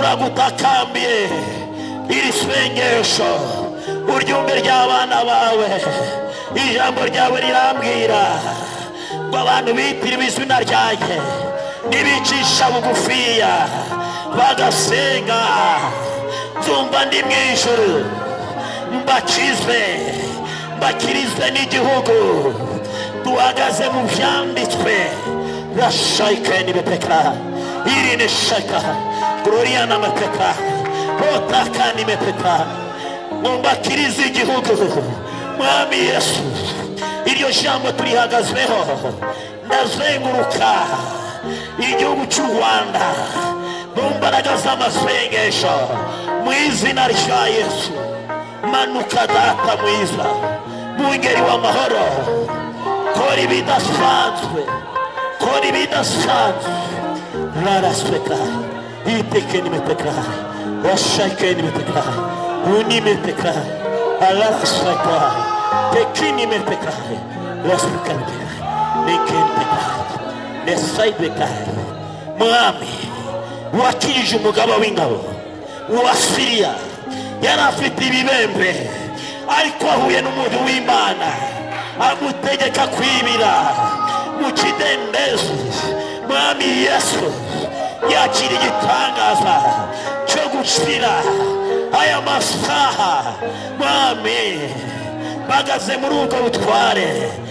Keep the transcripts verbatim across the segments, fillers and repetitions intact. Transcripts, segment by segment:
turagutakambiye iri sengesho uryumve ry'abana bawe. Ijambo ryawe rirambwira ngo abantu bitiriwe izina ryanjye nibicisha bugufiya bagasenga nzumva ndi mu ijuru mbakize mbakirize n'igihugu. Duhagaze mu byanditswe rashayikeni bepeka irine shaka gloria na mepeka otakani mepeka mbakirize igihugu. Mwami Yesu, iryo jambo turihagazeho. Ndazenguruka igihugu cy'u Rwanda mu mbaraga z'amasengesho mu izina rya Yesu. Manuka data mwiza mungeri w'amahoro, kora ibidasanzwe, kora ibidasanzwe. Rarasweka itekeni mepeka washakeni mepeka unimepeka alarasweka tekini mepeka wasukante nekeni peka nesaibeka. Mwami wakije umugabo w'ingabo wa Siriya yari afite ibibembe, ariko ahuye n'umuntu w'Imana amutegeka kwibira mu kidendezi. Mwami Yesu yakira igitangaza cyo gushira aya masaha. Mwami bagaze muri ubwo butware.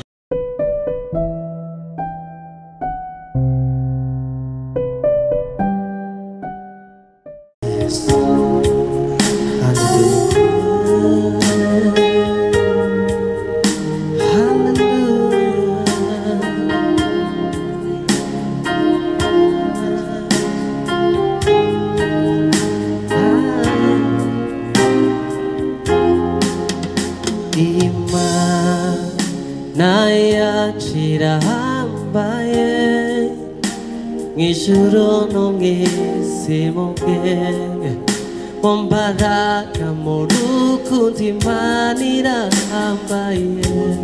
Ngishuro no ngisi moge Mombaraga moruku timanira ambaye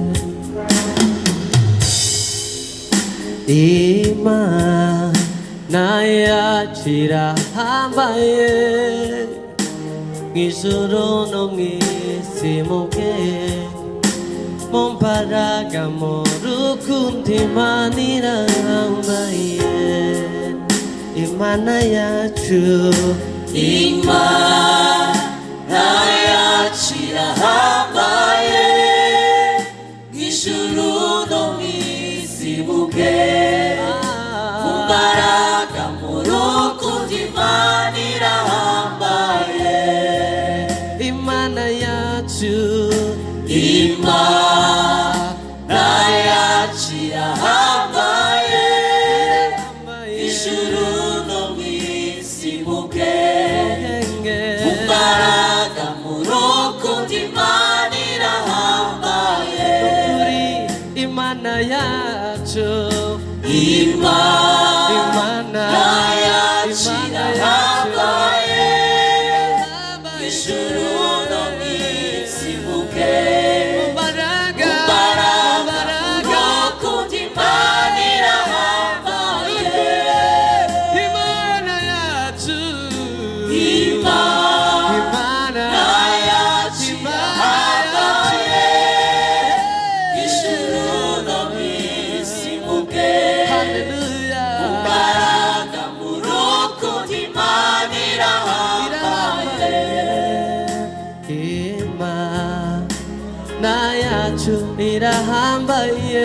Ima naya chira ambaye Ngishuro no ngisi moge Mombaraga moruku timanira ambaye Imana yacu Imana yachira hambaye Ngishuru no mwisi muge Mumbaraga murukundo imanira hambaye Imana yacu Imana yachira hambaye Ngishuru Imana yacu Imana yachira hambaye Ngishuru no mwisi muge Mumbaraga murukundo imanira hambaye Imana yacu Imana yachira hambaye Ngishuru no mwisi muge Mumbaraga murukundo imanira hambaye Imana yacu irahambaye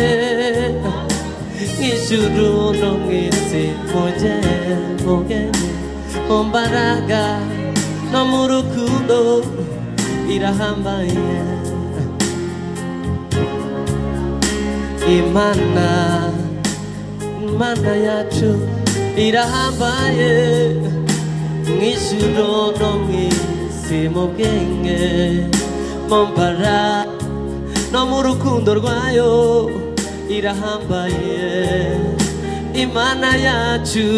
Ngishuru no mwisi muge muge Mumbaraga no murukundo irahambaye Imana Imana yacu irahambaye Mw'ijuru no mw'isi mu bwenge mu mbaraga no mu rukundo rwayo irahambaye Imana yacu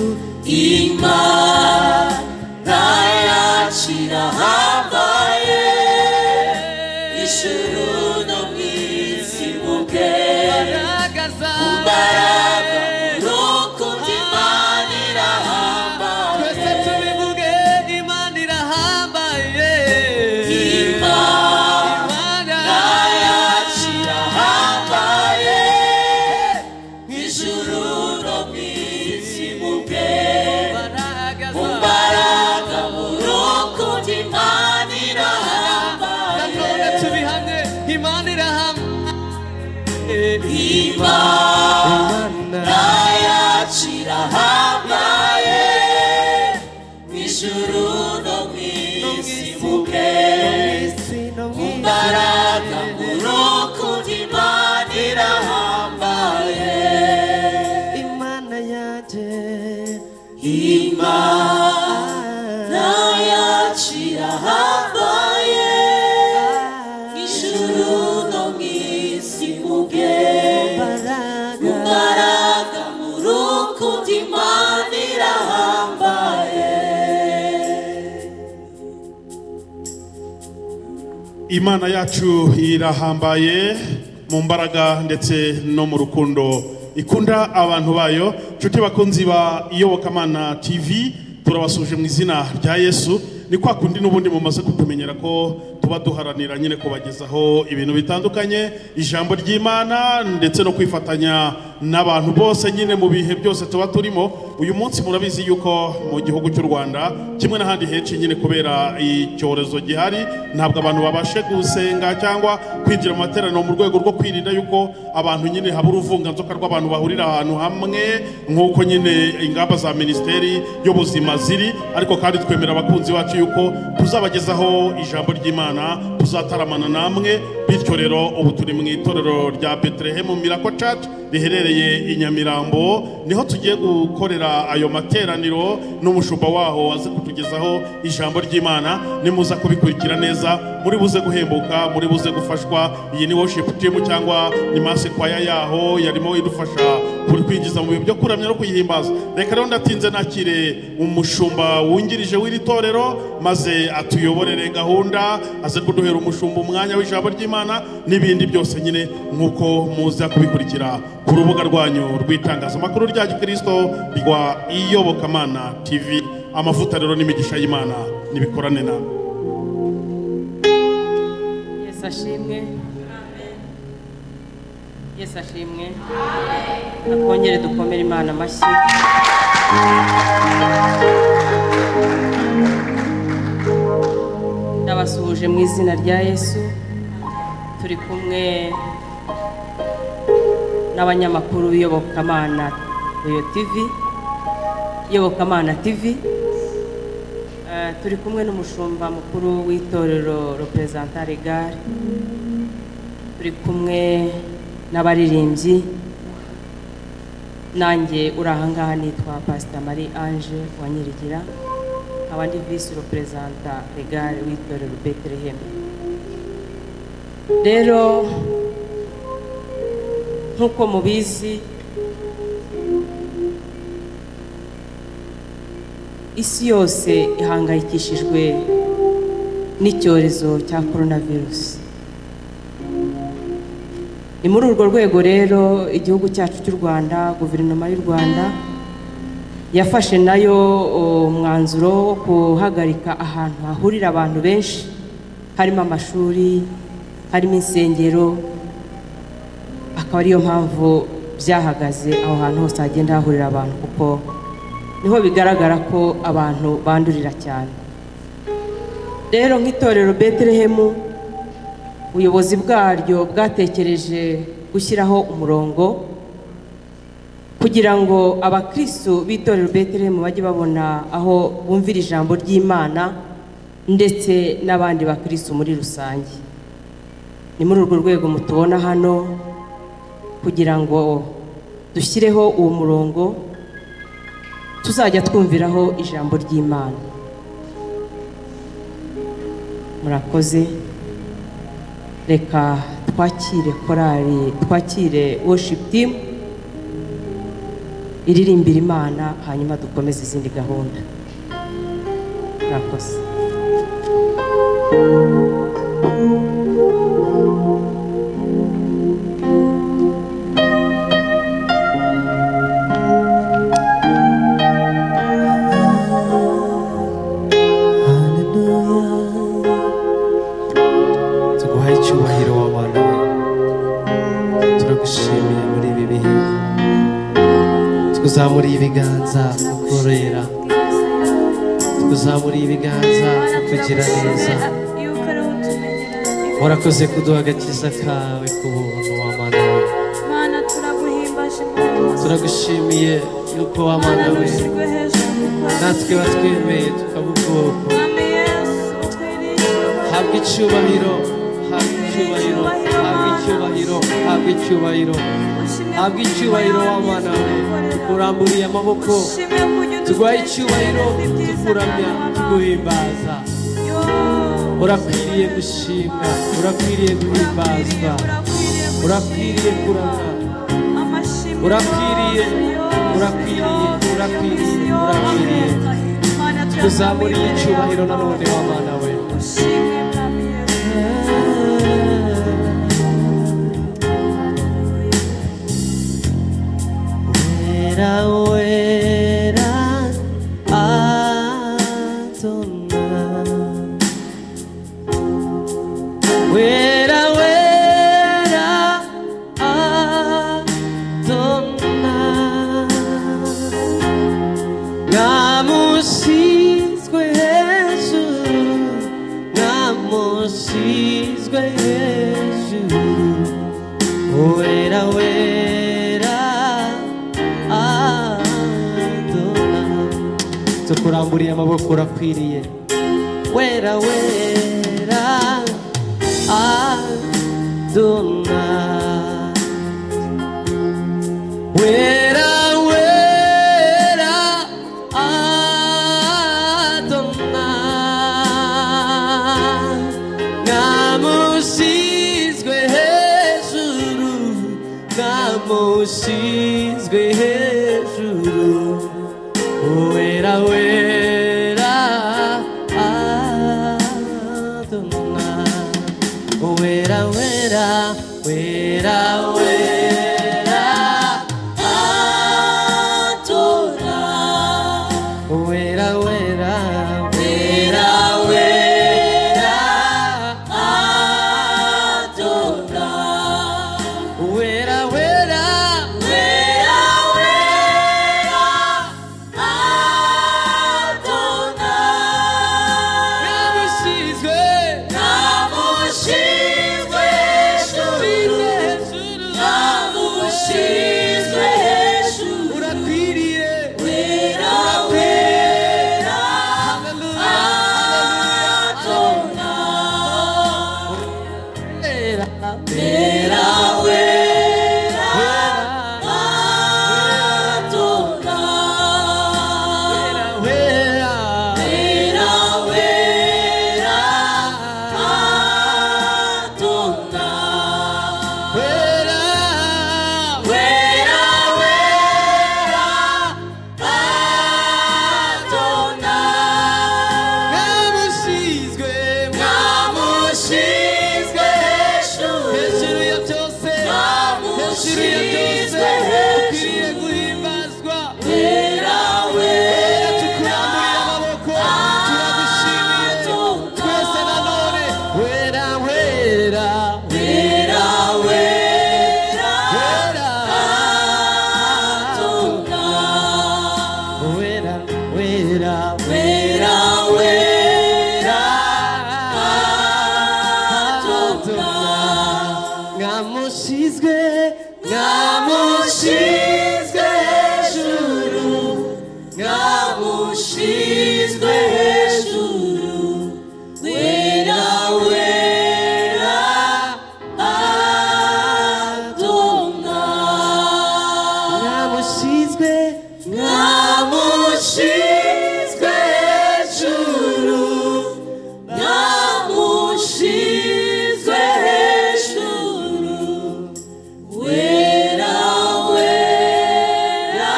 Imana yacu irahambaye Ijuru no mw'isi mu bwenge mu mbaraga mu rukundo Imana irahambaye Imana yacira hambaye mw'ijuru no mw'isi mubwenge imbaraga mu rukundo Imana irahambaye Imana yaje Imana yacira hambaye mw'ijuru no mw'isi mubwenge imbaraga mu rukundo Imana irahambaye Imana yacu irahambaye mu mbaraga ndetse no mu rukundo ikunda abantu bayo. Nshuti bakunzi ba Iyobokamana T V, turabasuje mu izina rya Yesu. Ni kwa kundi n'ubundi mumaze kutumenyera ko tuba duharanira nyine kubagezaho ibintu bitandukanye, ijambo ry'Imana ndetse no kwifatanya n'abantu bose nyine mu bihe byose tuba turimo. Uyu munsi murabizi yuko mu gihugu cy'u Rwanda kimwe n'ahandi henshi nyine kubera icyorezo gihari ntabwo abantu babashe gusenga cyangwa kwinjira mu materaniro mu rwego rwo kwirinda yuko abantu nyine haba uruvunganzoka rw'abantu bahurira ahantu hamwe nk'uko nyine ingamba za Minisiteri y'Ubuzima ziri. Ariko kandi twemera abakunzi bacu yuko tuzabagezaho ijambo ry'Imana, tuzataramana namwe. Bityo rero ubu turi mu itorero rya Bethlehem Miracle Church riherereye i Nyamirambo, niho tugiye gukorera ayo materaniro n'umushumba waho aze kutugezaho ijambo ry'Imana. Nimuza kubikurikira neza muri buze guhembuka, muri buze gufashwa. Iyi ni worship team cyangwa ni mass choir yaho yarimo idufasha kuri kwinjiza mu byo kuramya no kuyihimbaza. Reka rero ndatinze nakire umushumba wungirije w'iri torero maze atuyoborere gahunda, aze kuduhera umushumba umwanya w'ijambo ry'Imana n'ibindi byose nyine nkuko muza kubikurikira ku rubuga rwanyu rw'itangazamakuru rya Gikristo rwa Iyobokamana T V. Amavuta rero n'imigisha y'Imana nibikorane na Yesu ashimwe. Amen. Yesu ashimwe. Amen. Akongere dukomere Imana amashyi. Ndabasuhuje mu izina rya Yesu. Turi kumwe n'abanyamakuru b'Iyobokamana T V, Iyobokamana T V. Uh, turi kumwe n'umushumba mukuru w'itorero representant legal. Turi kumwe n'abaririmbyi. Nanjye urahangaha nitwa Pastor Marie Ange Wanyirigira, abandi vice representant legal w'itorero Bethlehem. Rero nkuko mubizi isi yose ihangayikishijwe n'icyorezo cya coronavirus. Ni muri urwo rwego rero igihugu cyacu cy'u Rwanda, guverinoma y'u Rwanda yafashe nayo umwanzuro wo guhagarika ahantu hahurira abantu benshi, harimo amashuri, harimo insengero. Akaba ariyo mpamvu byahagaze aho hantu hose hagenda hahurira abantu, kuko niho bigaragara ko abantu bandurira cyane. Rero nk'itorero Bethlehem, ubuyobozi bwaryo bwatekereje gushyiraho umurongo kugira ngo abakristo b'itorero Bethlehem bajye babona aho bumvira ijambo ry'Imana ndetse n'abandi bakristo muri rusange. Ni muri urwo rwego mutubona hano kugira ngo dushyireho uwo murongo tuzajya twumviraho ijambo ry'Imana. Murakoze. Reka twakire korali, twakire worship team iririmbira Imana, hanyuma dukomeze izindi gahunda. Murakoze. Tukuzamura ibiganza ukorera, tukuzamura ibiganza kugira neza. Warakoze kuduha agakiza kawe ku buntu w'Imana. turagushimiye yuko wamana we natwe batwemeye tukabubwoko habwa icyubahiro habwa icyubahiro habwa icyubahiro habwa icyubahiro habwa icyubahiro wamana we tukuramburiye amaboko tuguhaye icyubahiro tukuramya tuguhimbaza urakwiriye gushimwa urakwiriye guhimbazwa urakwiriye kuramya urakwiriye urakwiriye urakwiriye urakwiriye tuzamuriye icyubahiro nanone w'abana we wera wera Adonai wera wera Adonai namusizwe hejuru namusizwe hejuru wera wera Adonai tukuramburiye amaboko urakwiriye wera wera Adonai wera wera Adonai namusizwe hejuru namusizwe hejuru wera wera Adonai wera wera wera wera Adonai wera wera wera wera Adonai wera wera wera wera Adonai namusizwe namusizwe namusizwe hejuru urakwiriye wera wera Adonai wera wera wera Adonai wera wera wera Adonai wera wera wera Adonai namusizwe namusizwe hejuru hejuru ya byose hejuru ya byose ukwiriye guhimbazwa wera wera tukuramburiye amaboko turagushimiye twese nanone wera wera wera wera wera Adonai wera wera wera wera Adonai ngamusizwe ngamusizwe hejuru ngamusizwe hejuru wera wera Adonai ngamusizwe ngamusizwe hejuru ngamusizwe hejuru wera wera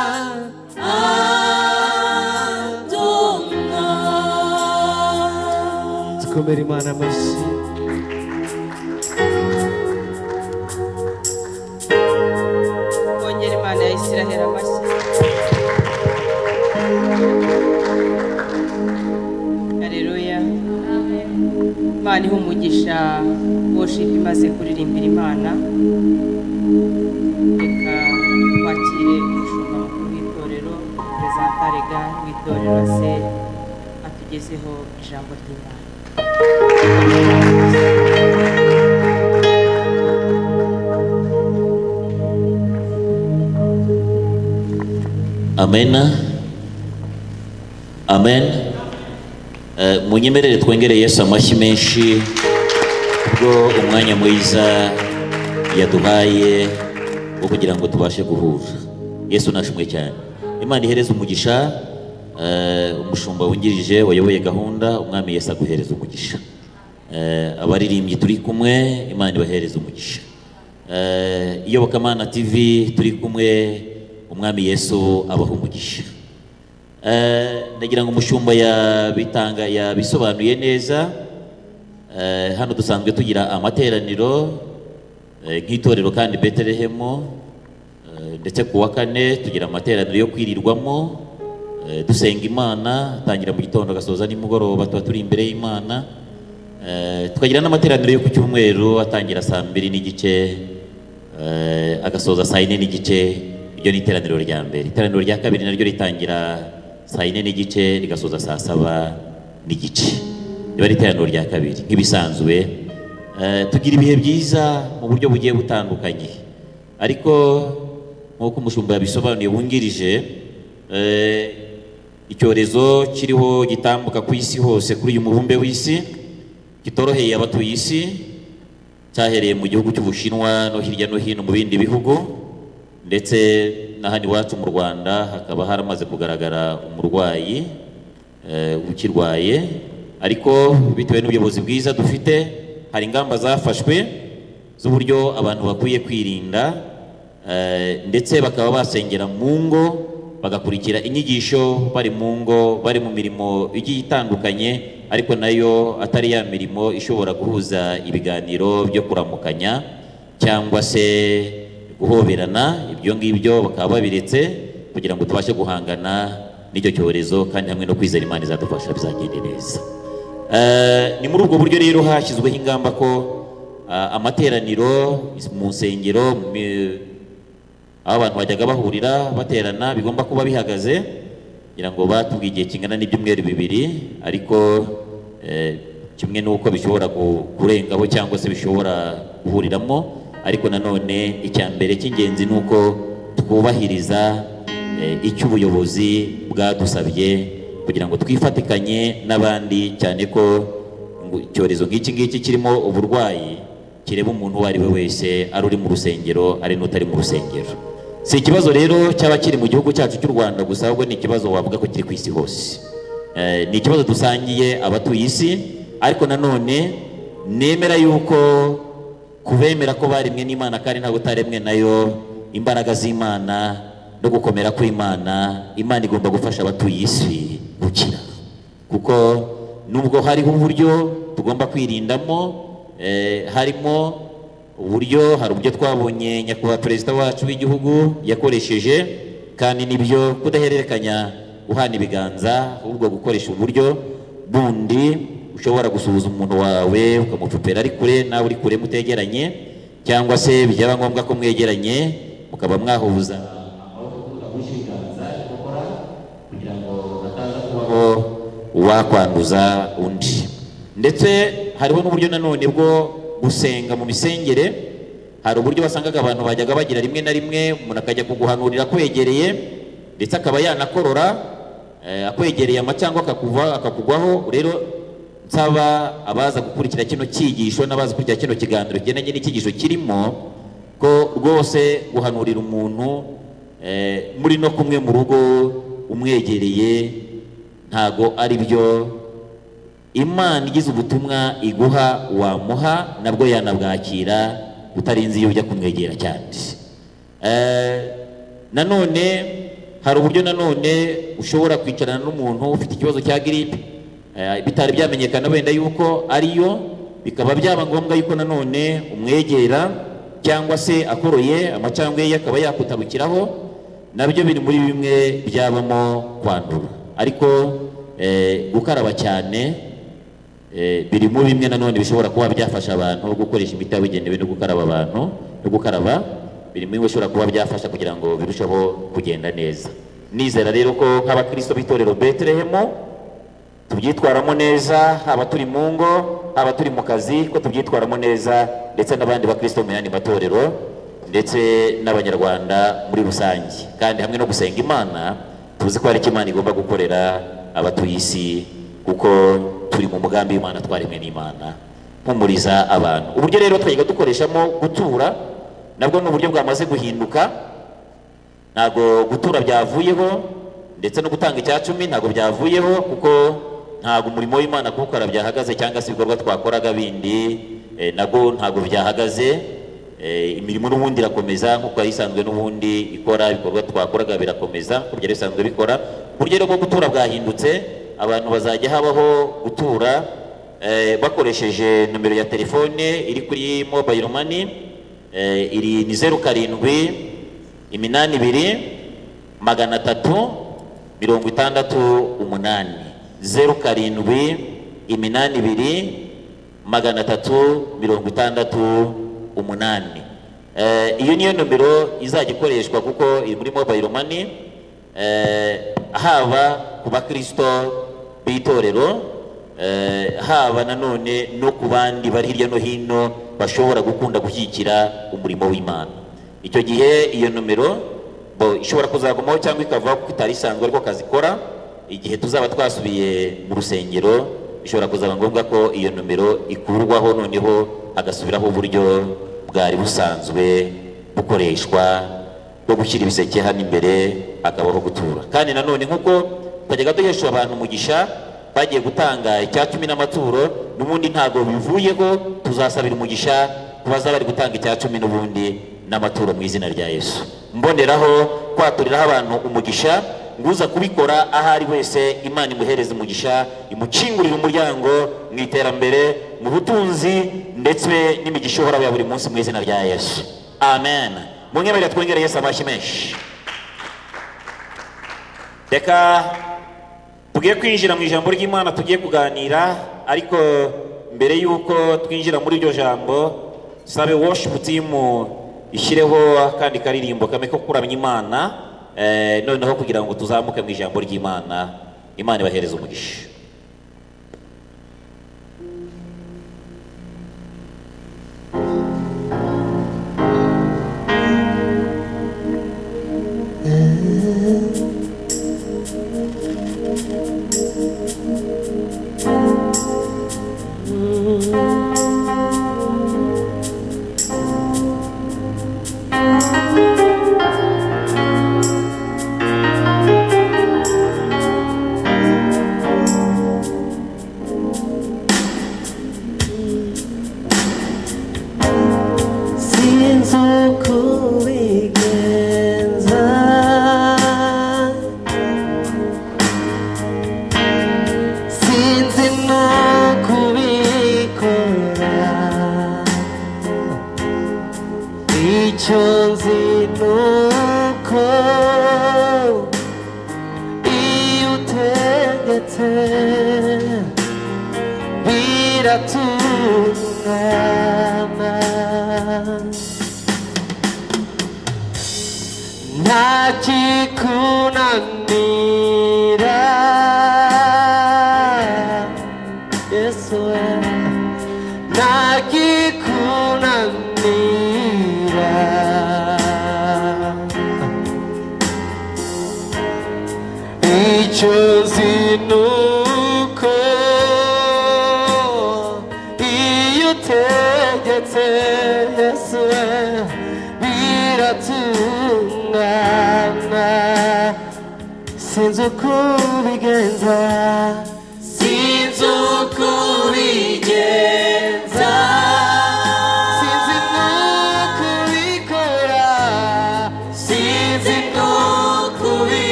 Adonai tukomere Imana amashyi kongera Imana ya Isiraheli amashyi Haleluya Imana iha umugisha worship imaze kuririmbira Imana reka twakire umushumba mukuru w'itorero Perezida w'itorero Aseri atugezeho ijambo ry'Imana Amen. Amen. Uh, munyemerere twongere Yesu amashyi menshi ubwo umwanya mwiza yaduhaye wo kugira ngo tubashe guhura. Yesu nashimwe cyane. Imana ihereza umugisha uh, umushumba wungirije wayoboye gahunda, umwami Yesu aguhereza umugisha. Uh, abaririmbyi turi kumwe, Imana ibahereza umugisha. Uh, Iyobokamana T V turi kumwe, umwami Yesu abaha umugisha. Uh, nagira ngo umushumba yabitanga yabisobanuye neza. Uh, hano dusanzwe tugira amateraniro uh, nk'itorero kandi Betelehemu, uh, ndetse kuwa kane tugira amateraniro yo kwirirwamo, uh, dusenga Imana, tangira mu gitondo gasoza nimugoroba tuba turi imbere y'Imana. Uh, tukagira n'amateraniro yo ku cyumweru atangira saa mbiri n'igice uh, agasoza saa yine n'igice. Iryo ni iteraniro rya mbere. Iteraniro rya kabiri naryo ritangira saa yine n'igice rigasoza saa saba n'igice. Riba ari iteraniro rya kabiri nk'ibisanzwe. Uh, tugira ibihe byiza mu buryo bugiye butandukanye, ariko nk'uko umushumba yabisobanuye wungirije, uh, icyorezo kiriho gitambuka ku isi hose kuri uyu mubumbe w'isi kitoroheye abatuye isi, cyahereye mu gihugu cy'Ubushinwa no hirya no hino mu bindi bihugu, ndetse na hano iwacu mu Rwanda hakaba haramaze kugaragara umurwayi uh, ukirwaye. Ariko bitewe n'ubuyobozi bwiza dufite, hari ingamba zafashwe z'uburyo abantu bakwiye kwirinda, uh, ndetse bakaba basengera mu ngo, bagakurikira inyigisho bari mu ngo, bari mu mirimo igiye itandukanye, ariko nayo atari ya mirimo ishobora guhuza ibiganiro byo kuramukanya cyangwa se guhoberana. Ibyo ngibyo bakaba babiretse kugira ngo tubashe guhangana n'icyo cyorezo, kandi hamwe no kwizera Imana izadufasha bizagende neza. Uh, ni muri ubwo buryo rero hashyizweho ingamba ko uh, amateraniro mu nsengero aho abantu bajyaga bahurira baterana bigomba kuba bihagaze, kugira ngo batubwiye igihe kingana n'ibyumweru bibiri, ariko uh, kimwe n'uko bishobora kurengaho cyangwa se bishobora guhuriramo. Ariko nanone icya mbere cy'ingenzi nuko twubahiriza eh, icyo ubuyobozi bwadusabye, kugira ngo twifatikanye n'abandi, cyane ko icyorezo nk'iki ngiki kirimo uburwayi kireba umuntu uwo ari we wese, ari uri mu rusengero ari n'utari mu rusengero. Si ikibazo rero cyaba kiri mu gihugu cyacu cy'u Rwanda gusa, ahubwo ni ikibazo wavuga ko kiri ku isi hose. Eh, ni ikibazo dusangiye abatuye isi, ariko nanone nemera yuko kubemera ko barimwe n'Imana kandi ntabwo utaremwe nayo, imbaraga z'Imana no gukomera kw'Imana, Imana igomba gufasha abatuye isi gukira. Kuko nubwo hariho uburyo tugomba kwirindamo, eh, harimo uburyo, hari uburyo twabonye nyakubahwa perezida wacu w'igihugu yakoresheje, kandi nibyo kudahererekanya guhana ibiganza, ahubwo gukoresha uburyo bundi ushobora gusuhuza umuntu wawe ukamupfupera ari kure, nawe uri kure mutegeranye, cyangwa se byaba ngombwa ko mwegeranye mukaba mwahuza kugira ngo hataza kubaho uwakwanduza undi. Ndetse hariho n'uburyo nanone bwo gusenga mu misengere. Hari uburyo wasangaga abantu bajyaga bagira rimwe na rimwe umuntu akajya kuguhanurira akwegereye, ndetse akaba yanakorora eh, akwegereye ama cyangwa akakuva akakugwaho. Rero nsaba abaza gukurikira kino cyigisho n'abaza gukurikira kino kiganiro kigendanye n'icyigisho kirimo, ko rwose guhanurira umuntu eh, muri no kumwe mu rugo umwegereye ntago ari byo. Imana igize ubutumwa iguha wamuha nabwo yanabwakira utarinzi iyo ujya kumwegera cyane. Eh, nanone hari uburyo nanone ushobora kwicarana n'umuntu ufite ikibazo cya gripe, bitari byamenyekana wenda yuko ariyo, bikaba byaba ngombwa yuko nanone umwegera, cyangwa se akoroye amacandwe ye akaba yakutabukiraho. Nabyo biri muri bimwe byabamo kwandura. Ariko eh, gukaraba cyane eh, biri muri bimwe nanone bishobora kuba byafasha abantu gukoresha imiti yabugenewe no gukaraba abantu no gukaraba, biri muri bishobora kuba byafasha kugira ngo birusheho kugenda neza. Nizera rero ko nk'abakristo b'itorero Betelehemu tubyitwaramo neza, haba turi mu ngo, haba turi mu kazi, ko tubyitwaramo neza, ndetse n'abandi bakristo mu yandi matorero, ndetse n'abanyarwanda muri rusange. Kandi hamwe no gusenga Imana tuzi ko hari icyo Imana igomba gukorera abatuye isi, kuko turi mu mugambi w'Imana, twaremwe n'Imana mpumuriza abantu. Uburyo rero twajyaga dukoreshamo gutura nabwo ni uburyo bwamaze guhinduka. Ntago gutura byavuyeho, ndetse no gutanga icya cumi ntago byavuyeho, kuko ntago umurimo w'Imana kuwukora byahagaze, cyangwa se ibikorwa twakoraga bindi eh, nabwo ntago byahagaze. eh, imirimo n'ubundi irakomeza nk'uko yari isanzwe n'ubundi ikora, ibikorwa twakoraga birakomeza uko byari bisanzwe bikora. Uburyo rero bwo gutura bwahindutse, abantu bazajya habaho gutura eh, bakoresheje nomero ya telefone iri kuri mobile money. eh, iri ni zeru karindwi iminani ibiri magana atatu mirongo itandatu umunani, zeru karindwi iminani ibiri magana atatu mirongo itandatu umunani. eh, iyo niyo nomero izajya ikoreshwa kuko iri muri mobile money, eh, haba ku bakristo b'itorero, eh, haba nanone no ku bandi bari hirya no hino bashobora gukunda gushyigikira umurimo w'Imana. Icyo gihe iyo nomero bo ishobora kuzagumaho cyangwa ikavaho kuko itari isanzwe ariko kazikora. Igihe tuzaba twasubiye mu rusengero, bishobora kuzaba ngombwa ko iyo nomero ikurwaho, noneho hagasubiraho uburyo bwari busanzwe bukoreshwa bwo gushyira ibiseke hano imbere, hakabaho gutura. Kandi nanone nk'uko twajyaga duhesha abantu umugisha bagiye gutanga icya cumi n'amaturo, n'ubundi ntago bivuyeho, tuzasabira umugisha kubaza bari gutanga icya cumi n'ubundi n'amaturo mu izina rya Yesu. Mboneraho kwaturiraho abantu umugisha, nguza kubikora ahari wese Imana imuhereza umugisha, imucingurira umuryango mu iterambere, mu butunzi, ndetse n'imigisha ihora ya buri munsi mu izina rya Yesu. Amen. Munyemerere twongere Yesu amashyi menshi. Reka tugiye kwinjira mu ijambo ry'Imana, tugiye kuganira, ariko mbere yuko twinjira muri iryo jambo, sabe worship team ishyireho akandi karirimbo kame ko kuramya Imana, eh, noneho kugira ngo tuzamuke mu ijambo ry'Imana. Imana ibahereze umugisha.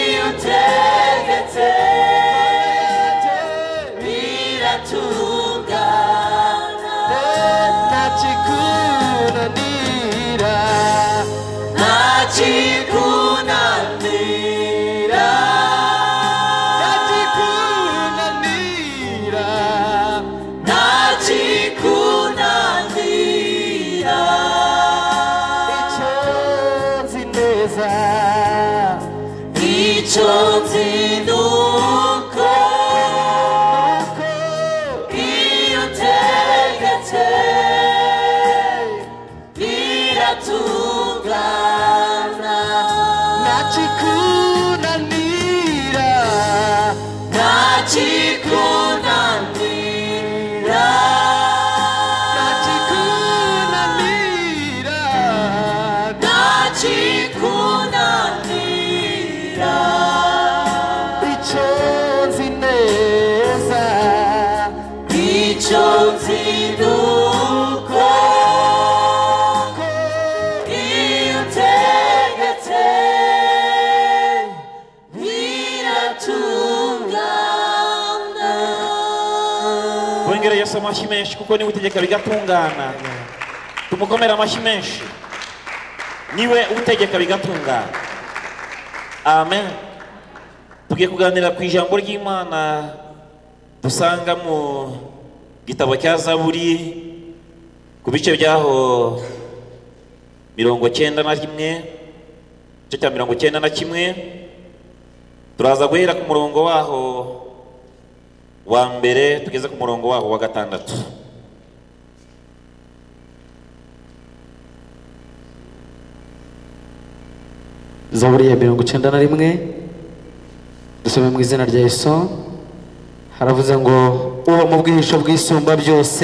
Tuga nzinduko iyo utegetse biratungana. Twongere Yesu amashyi menshi kuko niwe utegeka bigatungana. Tumukomere amashyi menshi. Niwe utegeka bigatungana. Amen. Tugiye kuganira ku ijambo ry'Imana dusanga mu gitabo cya Zaburi ku bice byaho mirongo cyenda na kimwe, igice cya mirongo cyenda na kimwe. Turaza guhera ku murongo waho wa mbere tugeze ku murongo waho wa gatandatu. Zaburi ya mirongo icyenda na rimwe, dusome mu izina rya Yesu. Haravuze ngo uba mu bwihisho bw'isumba byose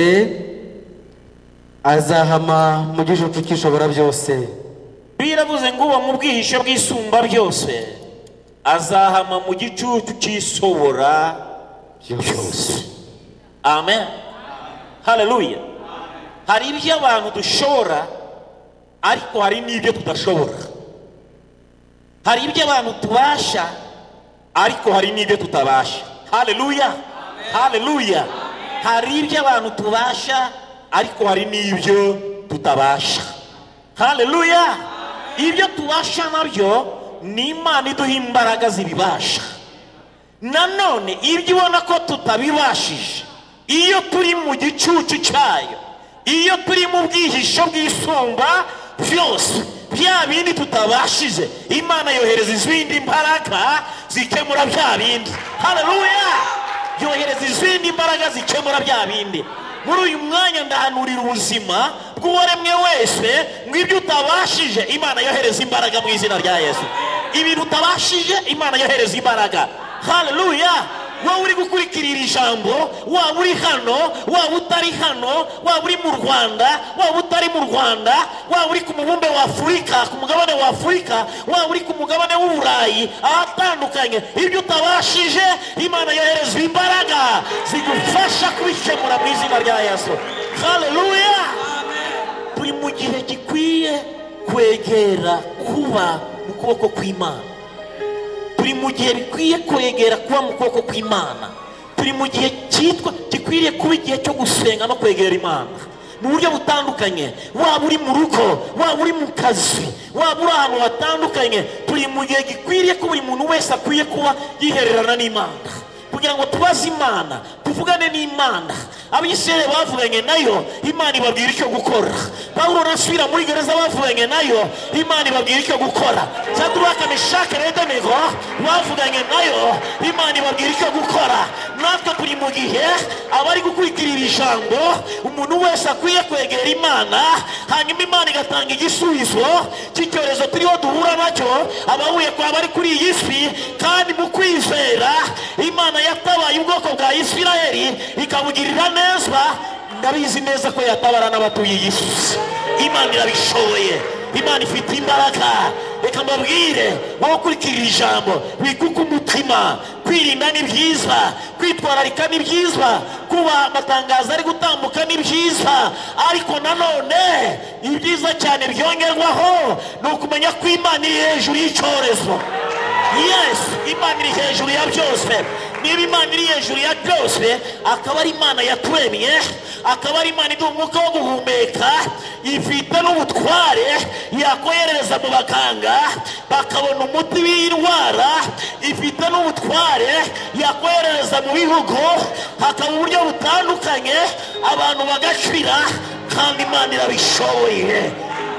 azahama mu gicucu cy'ishobora byose. Biravuze ngo uba mu bwihisho bw'isumba byose azahama mu gicucu cy'ishobora byose. Amen. Haleluya. Hari ibyo abantu dushobora ariko hari n'ibyo tudashobora. Hari ibyo abantu tubasha ariko hari n'ibyo tutabasha. Haleluya. Haleluya. Hari ibyo abantu tubasha ariko hari n'ibyo tutabasha. Haleluya. Ibyo tubasha nabyo ni Imana iduha imbaraga zibibasha. Nanone ibyo ubona ko tutabibashije, iyo turi mu gicucu cyayo, iyo turi mu bwihisho bw'isumba byose, bya bindi tutabashije, Imana yohereza izindi mbaraga zikemura bya bindi. Haleluya. Yohereza izindi mbaraga zikemura bya bindi. Muri uyu mwanya ndahanurira ubuzima bw'uwaremwe wese ngo ibyo utabashije Imana yohereza imbaraga mu izina rya Yesu. Ibintu utabashije Imana yohereza imbaraga. Haleluya. Wowe uri gukurikirira ijambo, waba uri hano, waba utari hano, waba uri mu Rwanda, waba utari mu Rwanda, waba uri ku mubumbe wa Afurika, ku mugabane wa Afurika, waba uri ku mugabane w'Uburayi, ahatandukanye, ibyo utabashije Imana yohereza imbaraga zigufasha kubikemura mu izina rya Yesu. Haleluya. Turi mu gihe gikwiye kwegera kuba mu kuboko kw'Imana. Turi mu gihe bikwiye kwegera kuba mu kuboko kw'Imana. Turi mu gihe cyitwa gikwiriye kuba igihe cyo gusenga no kwegera Imana mu buryo butandukanye. Waba uri mu rugo, waba uri mu kazi, waba uri ahantu hatandukanye, turi mu gihe gikwiriye ko buri muntu wese akwiye kuba yihererana n'Imana kugira ngo tubaze Imana, tuvugane n'Imana. Abisirayeli bavuganye nayo, Imana ibabwira icyo gukora. Pawulo nasubira muri gereza bavuganye nayo, Imana ibabwira icyo gukora. Shadraka, Meshaki na Abednego bavuganye nayo, Imana ibabwira icyo gukora. Natwe turi mu gihe abari gukurikirira ijambo, umuntu wese akwiye kwegera Imana, hanyuma Imana igatanga igisubizo cy'icyorezo turiho duhura nacyo, abahuye kwa bari kuri iyi si. Kandi mu kwizera Imana yatabaye ubwoko bwa Isirayeli ikabugirira neza. Ndabizi neza ko yatabara n'abatuye iyi si. Imana irabishoboye. Imana ifite imbaraga. Reka mbabwire, wowe ukurikirira ijambo, wikuka umutima. Kwirinda ni byiza, kwitwararika ni byiza, kuba amatangazo ari gutambuka ni byiza, ariko nanone ibyiza cyane byongerwaho ni ukumenya ko Imana iri hejuru y'icyorezo. Yes, Imana iri hejuru ya byose. Niba Imana iri hejuru ya byose, akaba ari Imana yaturemye, akaba ari Imana iduha umwuka wo guhumeka, ifite n'ubutware yakohereza mu baganga bakabona umuti w'indwara, ifite n'ubutware yakohereza mu bihugu hakaba uburyo butandukanye abantu bagashira. Kandi Imana irabishoboye.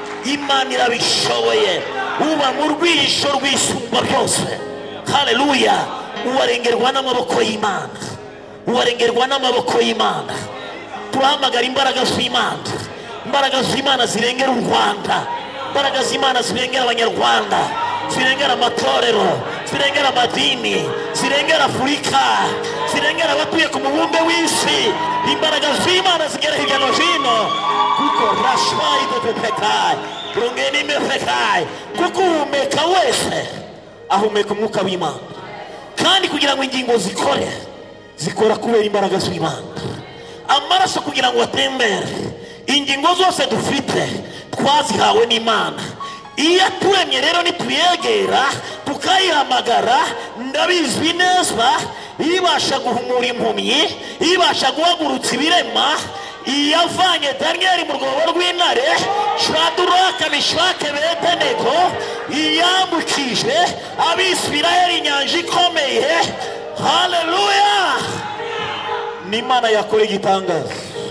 Imana irabishoboye. Uba mu rwihisho rw'isumba byose. Haleluya. Uwarengerwa n'amaboko y'Imana, uwarengerwa n'amaboko y'Imana. Turahamagara imbaraga z'Imana, imbaraga z'Imana zirengera u Rwanda, imbaraga z'Imana zirengera Abanyarwanda, zirengera amatorero, zirengera amadini, zirengera Afurika, zirengera abatuye ku mubumbe w'isi. Imbaraga z'Imana zigera hirya no hino, kuko rashwayi dopepekayi rungeni mefekayi, kuko uhumeka wese ahumeka umwuka w'Imana. Kandi kugira ngo ingingo zikore, zikora kubera imbaraga z'Imana. amaraso kugira ngo atembere. Ingingo zose dufite twazihawe n'Imana. Iyo turemye rero nituyegera tukayihamagara, ndabizi neza ibasha guhumura impumyi, ibasha guhagurutsa ibirema. Iyavanye Daniel mu rwobo rw'intare, Shadraka, Meshaki, Abedenego, iyambukije Abisirayeli inyanja ikomeye. Haleluya! N'Imana yakora igitangaza,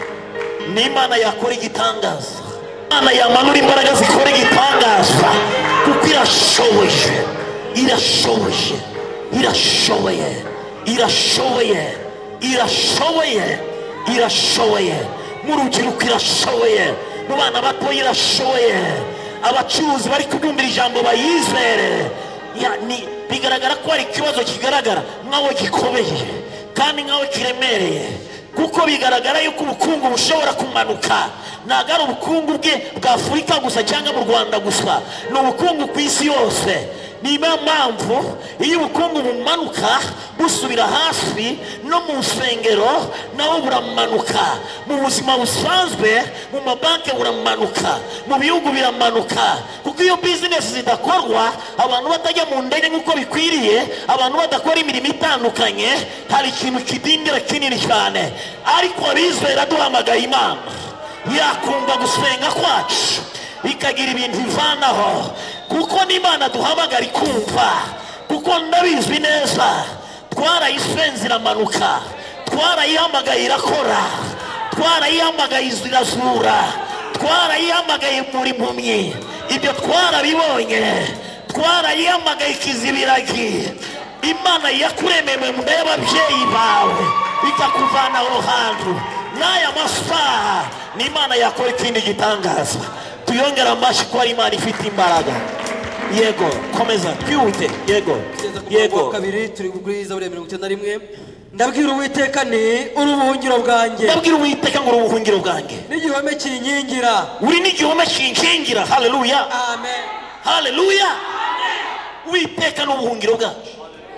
n'Imana yakora igitangaza, Imana yamanura imbaraga zikora igitangaza, kuko irashoboye, irashoboye, irashoboye, irashoboye, irashoboye, irashoboye. Mu rubyiruko irashoboye, mu bana bato irashoboye, abacuruzi bari kubyumvira ijambo bayizere. Bigaragara ko hari ikibazo kigaragara nkaho gikomeye kandi nkaho kiremereye, kuko bigaragara yuko ubukungu bushobora kumanuka. Ntabwo ari ubukungu bwe bwa Afurika gusa cyangwa mu Rwanda gusa, ni ubukungu ku isi yose. Niyo mpamvu iyo ubukungu bumanuka busubira hasi, no mu nsengero naho buramanuka, mu buzima busanzwe mu mabanki buramanuka, mu bihugu biramanuka. Kuko iyo bizinesi zidakorwa, abantu batajya mu ndege nk'uko bikwiriye, abantu badakora imirimo itandukanye, hari ikintu kidindira kinini cyane. Ariko abizera duhamagaye Imana, yakumva gusenga kwacu ikagira ibintu ivanaho, kuko n'Imana duhamagara ikumva. Kuko ndabizi neza twarayisenze iramanuka, twarayihamagaye irakora, twarayihamagaye irazura, twarayihamagaye muri impumyi, ibyo twarabibonye, twarayihamagaye ikizibiragi. Imana yakuremeye mu nda y'ababyeyi bawe ikakuvana aho hantu. N'aya masaha n'Imana yakora ikindi gitangaza. Tuyongera amashyi ko ari Imana ifite imbaraga. Yego, komeza twihute. Yego, yego. Kabiri turi kuri Zaburi mirongo icyenda na rimwe. Ndabwira Uwiteka ni urubuhungiro bwanjye. Ndabwira Uwiteka ngo urubuhungiro bwanjye. N'igihome kinkingira. Uri n'igihome kinkingira. Haleluya. Amen. Haleluya. Amen. Uwiteka n'ubuhungiro bwacu.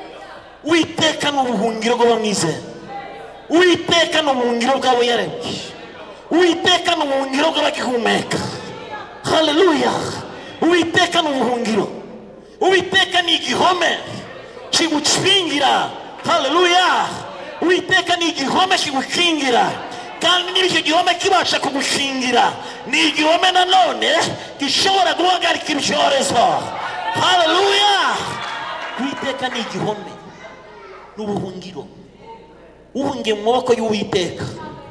Uwiteka n'ubuhungiro bw'abamwizera. Uwiteka n'ubuhungiro bw'abo yaremye. Uwiteka n'ubuhungiro bw'abagihumeka. Haleluya. Uwiteka n'ubuhungiro. Uwiteka ni igihome kigukingira. Haleluya. Uwiteka ni igihome kigukingira, kandi n'icyo gihome kibasha kugukingira, ni igihome nanone gishobora guhagarika ibyorezo. Haleluya. Uwiteka ni igihome n'ubuhungiro. Uhungiye mu maboko y'Uwiteka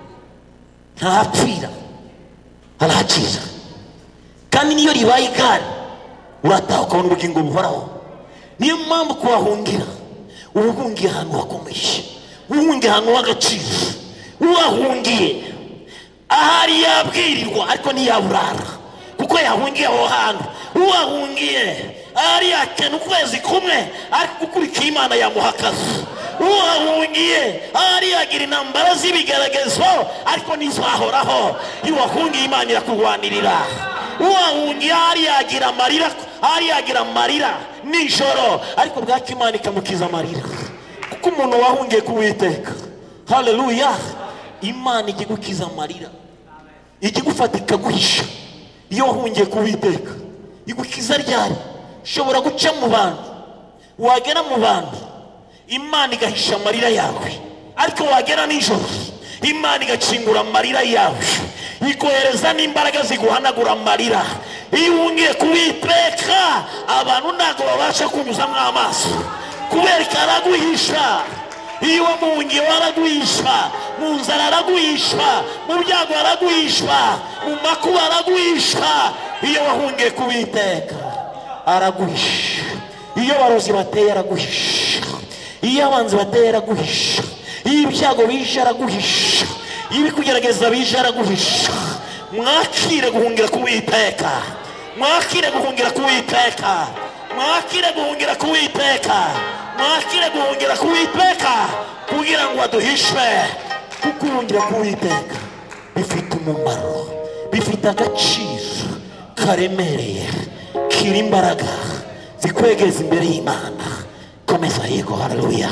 ntahapfira, arahakiza. Kandi niyo ribaye igare urataha ukabona ubugingo buhoraho. Niyo mpamvu kuhahungira ubuhungiye ahantu hakomeye, ubuhungiye ahantu h'agaciro. Uwahungiye ahari yabwirirwa ariko ntiyaburara, kuko yahungiye aho hantu. Uwahungiye ahari yakena ukwezi kumwe ariko gukurikiye Imana yamuha akazi. Uwahungiye ahari yagira intambara z'ibigaragazo ariko ntizahoraho. Iyo wahungiye Imana irakurwanirira. Uwahungiye ahari yagira amarira, ahari yagira amarira nijoro ariko bwaki Imana ikamukiza amarira, kuko umuntu wahungiye ku Uwiteka. Haleluya. Imana igigukiza amarira, igigufata ikaguhisha. Iyo wahungiye ku Uwiteka igukiza ryari? Shobora guca mu bantu, wagera mu bantu Imana igahisha amarira yawe, ariko wagera nijoro Imana igakingura amarira yawe, ikohereza n'imbaraga ziguhanagura amarira. Iyo uhungiye ku Uwiteka abantu ntabwo babasha kunyuzamo amaso, kubera ko araguhisha. Iyo wamuhungiye waraguhisha, mu nzara araguhisha, mu byago araguhisha, mu makuba araguhisha. Iyo wahungiye ku Uwiteka araguhisha. Iyo abarozi bateye araguhisha, iyo abanzi bateye araguhisha, iyo ibyago bije araguhisha, iyo ibikugerageza bije araguhisha. Mwakire guhungira ku Uwiteka, mwakire guhungira ku Uwiteka, mwakire guhungira ku Uwiteka, mwakire guhungira ku Uwiteka kugira ngo aduhishe. Kuko guhungira ku Uwiteka bifite umumaro, bifite agaciro karemereye, kiri imbaraga zikwegeza imbere y'Imana. Komeza. Yego. Haleluya.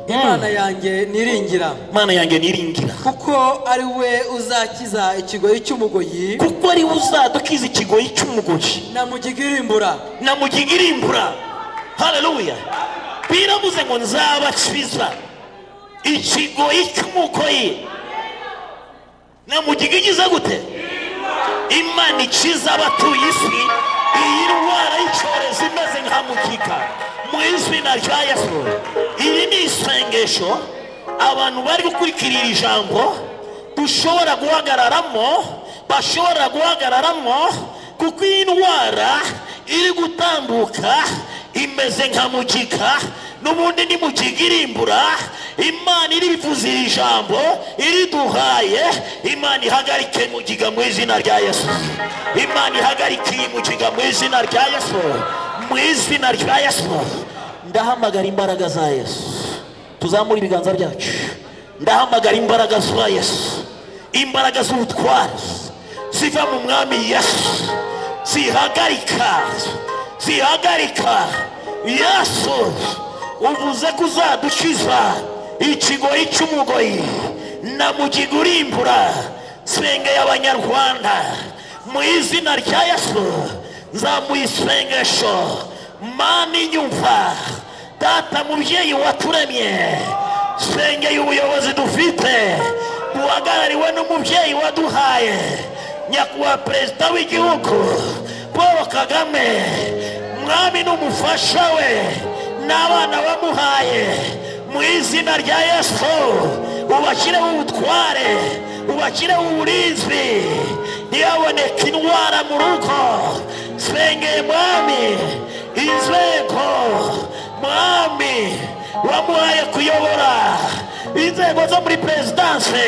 Imana yanjye niringira, Imana yanjye niringira, kuko ari we uzakiza ikigoyi cy'umugoyi, kuko ari we uzadukiza ikigoyi cy'umugoyi na mugigirimbura na mugigirimbura. Haleluya. Biravuze ngo nzabakiza ikigoyi cy'umugoyi na mugigigiza gute? Imana ikiza abatuye isi iyi ndwara y'icyorezo imeze nka mugika mu izina rya Yesu. Iri ni isengesho abantu bari gukurikirira ijambo dushobora guhagararamo, bashobora guhagararamo, kuko iyi ndwara iri gutambuka imeze nka mugika, n'ubundi ni mugigirimbura. Imana iri bivuze iri jambo iri duhaye, Imana ihagarike mugiga mu izina rya Yesu. Imana ihagarike iyi mugiga mu izina rya Yesu, mu izina rya Yesu. Ndahamagara imbaraga za Yesu, tuzamura ibiganza byacu. Ndahamagara imbaraga za Yesu, imbaraga z'ubutware ziva mu mwami Yesu, zihagarika, zihagarika. Yesu uvuze kuzadukiza ikigoyi cy'umugoyi na mugigurimbura. Senge y'abanyarwanda mu izina rya Yesu, nzamuye isengesho. Mana inyumva, Data mubyeyi waturemye, senge y'ubuyobozi dufite duhagarariwe n'umubyeyi waduhaye nyakubahwa perezida w'igihugu Paul Kagame, mwami n'umufasha we n'abana bamuhaye, mu izina rya Yesu ubashyireho ubutware, ubashyireho uburinzi, ntiyaboneke indwara mu rugo. Sengeye mwami inzego mwami wamuhaye kuyobora inzego zo muri perezidanse,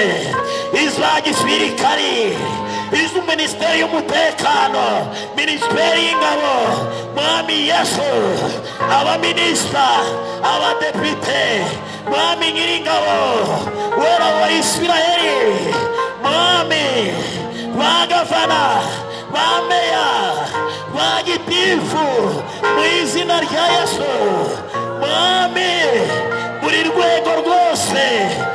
iza gisirikari, iz'uminisiteri y'umutekano, minisiteri y'ingabo, mwami Yesu, abaminisita, abadepite, mwami nyiringabo, wera wa Isiraheli, mwami bagavana, bameya, bagitifu, mu izina rya Yesu. Mwami buri rwego rwose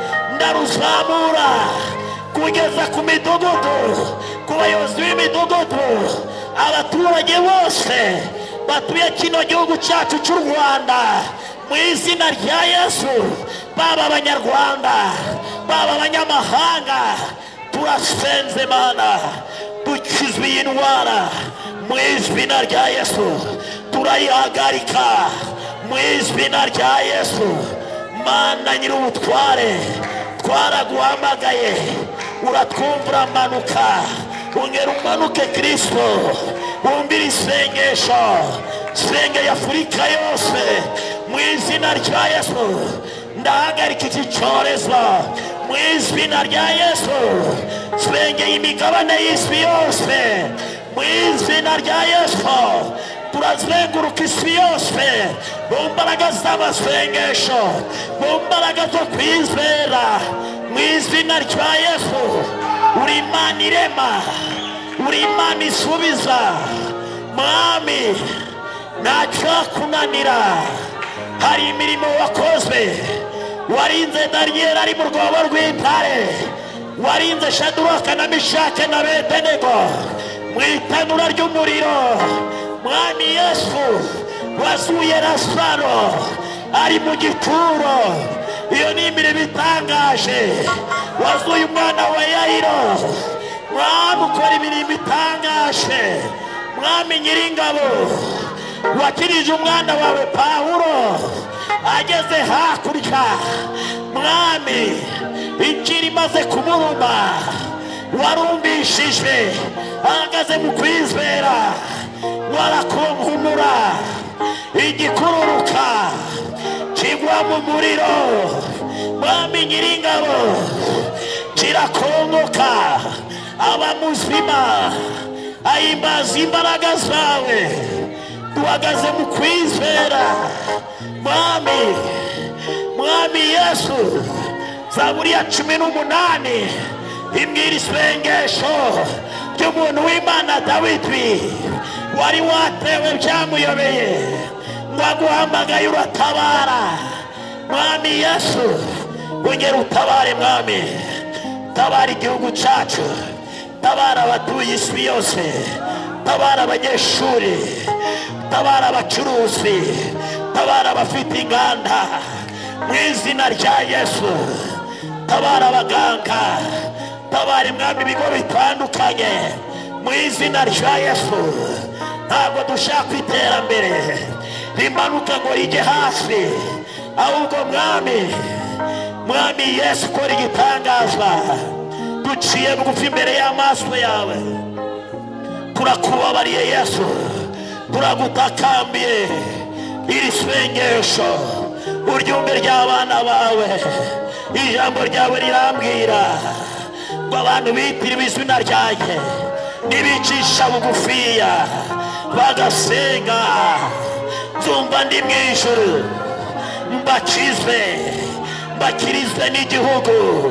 ndaruzamura kugeza ku midugudu, ku bayobozi b'imidugudu, abaturage bose batuye kino gihugu cyacu cy'u Rwanda, mu izina rya Yesu. Baba abanyarwanda, baba abanyamahanga, turasenze Mana dukizwe iyi ndwara mu izina rya Yesu, turayihagarika mu izina rya Yesu. Mana nyir'ubutware, twaraguhamagaye uratwumvira, manuka ongera umanuke Kristo, wumvira isengesho. Senge y'Afurika yose mu izina rya Yesu, ndahagarika iki cyorezo mu izina rya Yesu. Senge y'imigabane y'isi yose mu izina rya Yesu, turazenguruka isi yose mu mbaraga z'amasengesho, mu mbaraga zo kwizera, mu izina rya Yesu. Uri Imana irema, uri Imana isubiza, mwami ntacyakunanira. Hari imirimo wakoze, warinze Daniyeli ari mu rwobo rw'intare, warinze Shadaraka na Meshaki na Abedenego mu itanura ry'umuriro. Mwami Yesu wazuye Lazaro ari mu gituro, iyo ni imirimo itangaje. Wazuye umwana wa Yayiro, mwami ukora imirimo itangaje. Mwami nyiringabo, wakirije umwana wawe Pawulo ageze hakurya, mwami injiri imaze kumuruma, warumbishije ahagaze mu kwizera, warakunkumura, igikururuka kigwa mu muriro. Mwami nyiringabo, kirakongoka, aba muzima, ahimbaza imbaraga zawe. Duhagaze mu kwizera mwami, mwami Yesu. Zaburi ya cumi n'umunani imbwira isengesho ry'umuntu w'Imana Dawidi, wari watewe byamuyobeye, ngo aguhamagaye uratabara. mwami Yesu ongera utabare mwami, tabara igihugu cyacu, tabara abatuye isi yose, tabara abanyeshuri, tabara abacuruzi, tabara abafite inganda mu izina rya Yesu, tabara abaganga, tabara mwami ibigo bitandukanye mu izina rya Yesu. Ntabwo dushaka iterambere rimanuka ngo rijye hasi, ahubwo mwami mwami Yesu kora igitangaza, duciye bugufi imbere y'amaso yawe, turakubabariye Yesu, turagutakambiye iri sengesho uryumve ry'abana bawe. Ijambo ryawe rirambwira ngo abantu bitiriwe izina ryanjye nibicisha bugufiya bagasenga, nzumva ndi mu ijuru mbakize, mbakirize n'igihugu.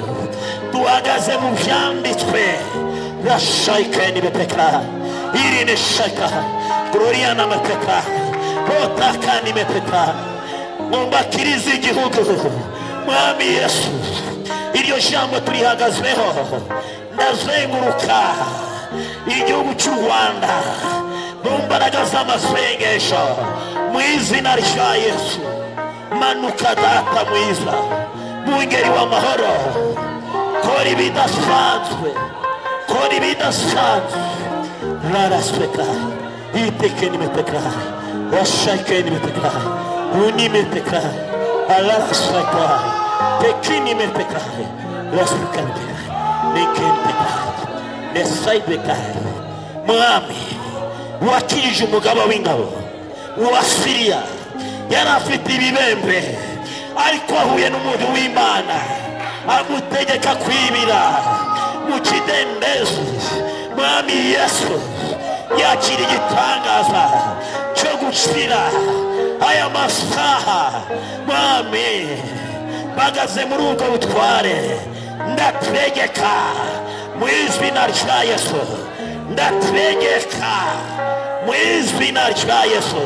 Duhagaze mu byanditswe, rashayikeni bepeka irine shaka gloria na mepeka rotakani mepeka, mbakirize igihugu mwami Yesu. Iryo jambo turihagazeho, ndazenguruka igihugu cy'u Rwanda mu mbaraga z'amasengesho mu izina rya Yesu. Manuka data mwiza, mwungeri w'amahoro, kora ibidasanzwe, kora ibidasanzwe. Rarasweka itekeni mepeka washakeni mepeka uni mepeka alarasweka tekini mepeka wasweka mepeka nekeni mepeka nesai mepeka. Mwami wakirije umugaba w'ingabo wa Siriya, yari afite ibibembe ariko ahuye n'umuntu w'Imana amutegeka kwibira mu kidendezi. Mwami Yesu yakira igitangaza cyo gushira aya masaha. Mwami bagaze muri ubwo butware, ndategeka mu izina rya Yesu, ndategeka mu izina rya Yesu,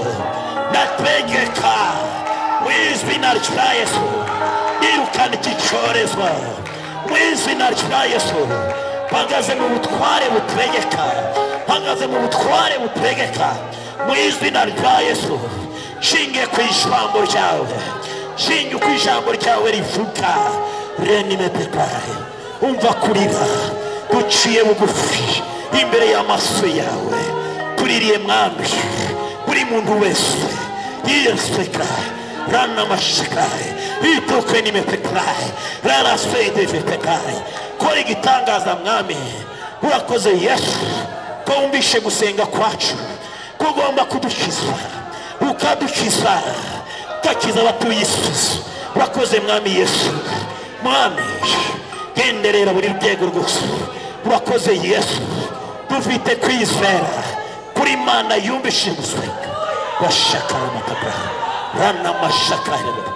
ndategeka mu izina rya Yesu, irukana iki cyorezo mu izina rya Yesu. Bagaze mu butware butegeka, bagaze mu butware butegeka mu izina rya Yesu. Shinge ku ijambo ryawe, shinge ku ijambo ryawe rivuga. Reni mepeka umva kurira, duciye bugufi imbere y'amaso yawe, tuririye mwami buri muntu wese yiyeseka rana mashaka itoke ni mepeka rara swede mepeka. Kora igitangaza mwami, urakoze Yesu ko wumvishe gusenga kwacu, kugomba kudukiza ukadukiza ukakiza abatuye isi. Urakoze mwami Yesu, mwami genderera buri rwego rwose. Urakoze Yesu, dufite kwizera kuri Imana yumvishe gusenga. Bashaka amakabra rana mashaka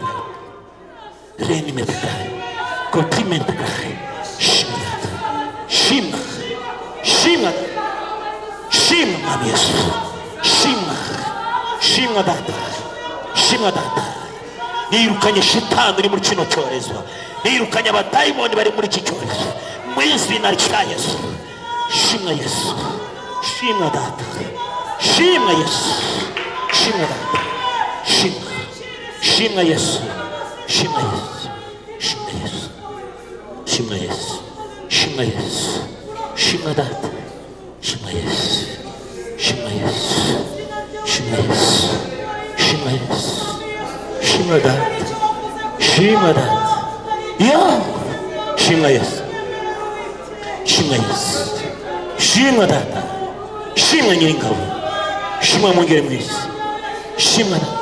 reni mepeka kotimenta. Shima, shima, shima, shima mwami Yesu, shima, shima data, shima data. Nirukanye shitani uri muri kino cyorezo, nirukanye abadayimoni bari muri iki cyorezo mu izina rya Yesu. Shima Yesu, shima data, shima Yesu, shima data, shima, shima Yesu, shima Yesu, shima Yesu, shima Yesu, shima Yesu, shima data, shima Yesu, shima Yesu, shima Yesu, shima Yesu, shima data, shima data, ya shima Yesu, shima Yesu, shima data, shima Nyiringabo, shima Mwungeri mwiza, shima data.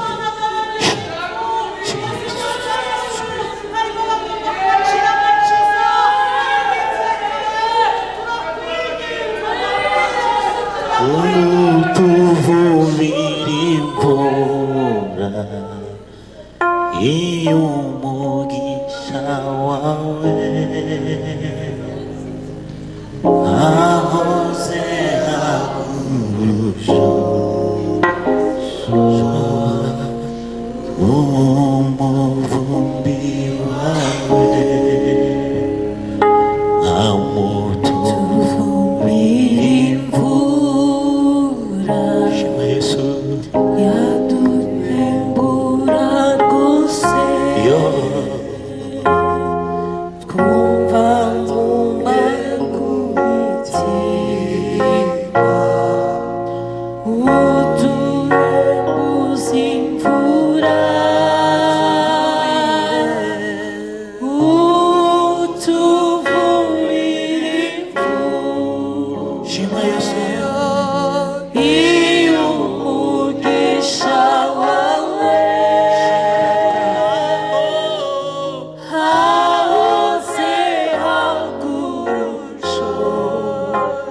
Utuvumirimbura iyo umugisha wawe ahoze hagurusha umuvumbi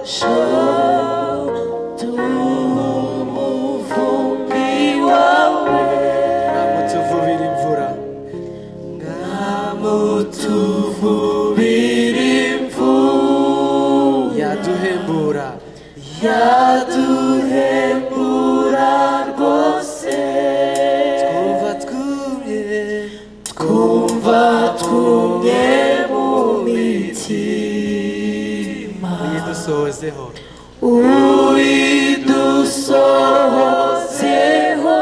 Namutuvubira imvura, namutuvubira imvura, yaduhembura, yaduhembura rwose, twumva twumye, twumva twumye mu mitima, uyidusohozeho, uyidusohozeho,